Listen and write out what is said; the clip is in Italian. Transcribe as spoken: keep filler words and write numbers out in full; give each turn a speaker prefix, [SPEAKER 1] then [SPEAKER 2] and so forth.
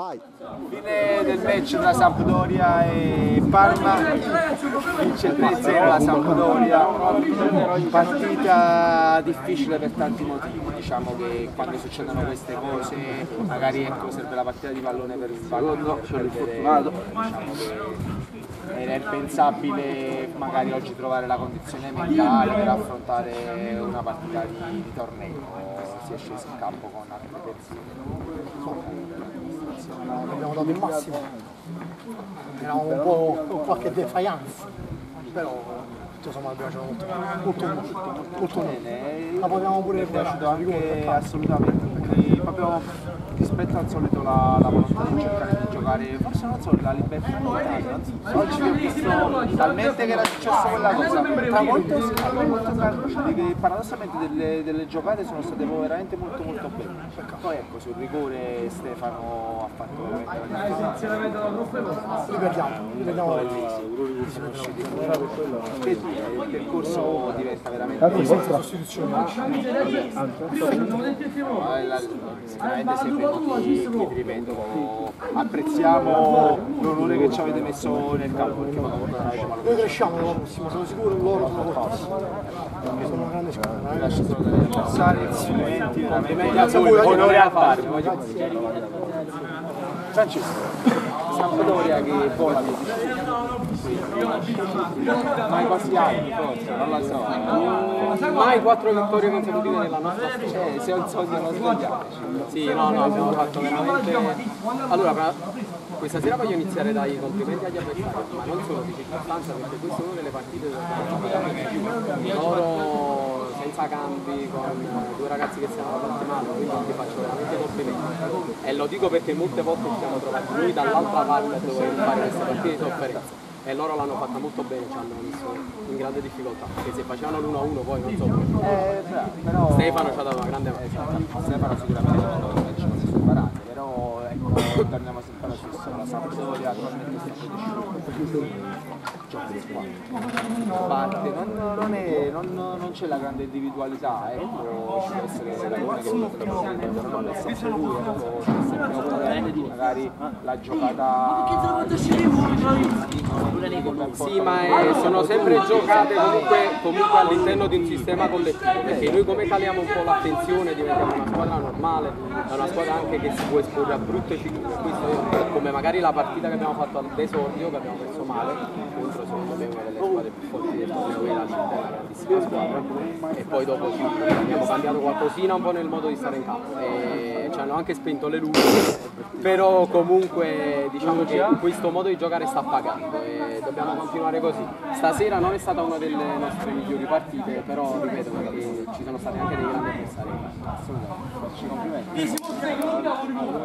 [SPEAKER 1] Vai.
[SPEAKER 2] Fine del match tra Sampdoria e Parma, vince il tre a zero la Sampdoria, partita difficile per tanti motivi, diciamo che quando succedono queste cose magari ecco, serve la partita di pallone per sbagliare, diciamo che era impensabile magari oggi trovare la condizione mentale per affrontare una partita di, di torneo, si è sceso in campo con altre persone.
[SPEAKER 3] Abbiamo dato il massimo, eravamo un po' con qualche defiance, però tutto sommato abbiamo giocato molto molto molto, molto bene, ma potevamo pure
[SPEAKER 2] mi è piaciuto anche assolutamente, perché proprio rispetto al solito la, la volontà di cercare di giocare, forse non so, la libertà di giocare, oggi ho visto talmente che era successo quella cosa, tra molte scarpe, molte scarpe, che paradossalmente delle, delle giocate sono state veramente molto molto belle, poi ecco sul rigore Stefano ha fatto veramente la differenza.
[SPEAKER 3] Ripetiamo, ripetiamo
[SPEAKER 2] il percorso diventa veramente sicuramente sempre che ti ripeto, apprezziamo l'onore che ci avete messo nel campo, perché
[SPEAKER 3] noi cresciamo l'anno prossimo, sono sicuro che loro sono fortissimi, sono una grande squadra.
[SPEAKER 2] Vi lascio solo dagli avversari, complimenti veramente a voi, onore a farvi. Francesco, Sampdoria che vola mai quasi anni forse, non la so.
[SPEAKER 4] Mai quattro vittorie consecutive nella nostra storia.
[SPEAKER 2] Eh, se ho il solito non sbagliarci.
[SPEAKER 4] Sì, no, no, abbiamo fatto veramente. Allora, questa sera voglio iniziare dai complimenti agli avversari, ma non solo di circostanza, perché questa è una delle partite dove abbiamo fatto veramente loro senza cambi, con due ragazzi che si erano fatti male, quindi ti faccio veramente complimenti. E lo dico perché molte volte ci siamo trovati noi dall'altra parte dove fare queste partite di sofferenza. E loro l'hanno fatta molto bene, ci hanno messo in grande difficoltà, perché se facevano l'uno a uno poi non so
[SPEAKER 2] eh, però
[SPEAKER 4] Stefano ci ha dato una grande mano.
[SPEAKER 2] Esatto, Stefano sicuramente ci ha dato una chance separate, però ecco, torniamo sempre alla stessa, la Sampdoria attualmente sta crescendo. Gioca di squadra. Parte, non, non, è, non, non c'è la grande individualità, ecco, ci può essere il Ragone che potrebbe però non è sempre lui, ecco, c'è sempre otto, magari la giocata
[SPEAKER 4] sì, ma è, sono sempre giocate comunque, comunque all'interno di un sistema collettivo, perché noi come caliamo un po' l'attenzione diventiamo una squadra normale, è una squadra anche che si può esporre a brutte figure, questo come magari la partita che abbiamo fatto all'esordio, che abbiamo messo male, contro secondo me una delle squadre più forti del torneo, che è la Città, una grandissima squadra, e poi dopo sì, abbiamo cambiato qualcosina un po' nel modo di stare in campo, e ci hanno anche spento le luci, però comunque diciamo che questo modo di giocare sta pagando e dobbiamo continuare così. Stasera non è stata una delle nostre migliori partite, però ripeto che ci sono stati anche dei grandi avversari. Assolutamente, complimenti.